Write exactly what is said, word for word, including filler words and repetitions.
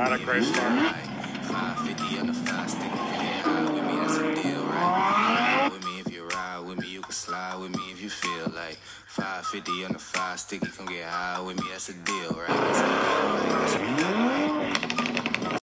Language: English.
Not a great start. five fifty on the five stick, you can get high with me, that's a deal, right? Ride with me if you ride with me, you can slide with me if you feel like five fifty on the five stick, you can get high with me, that's a deal, right? That's a deal, right? That's a deal, right?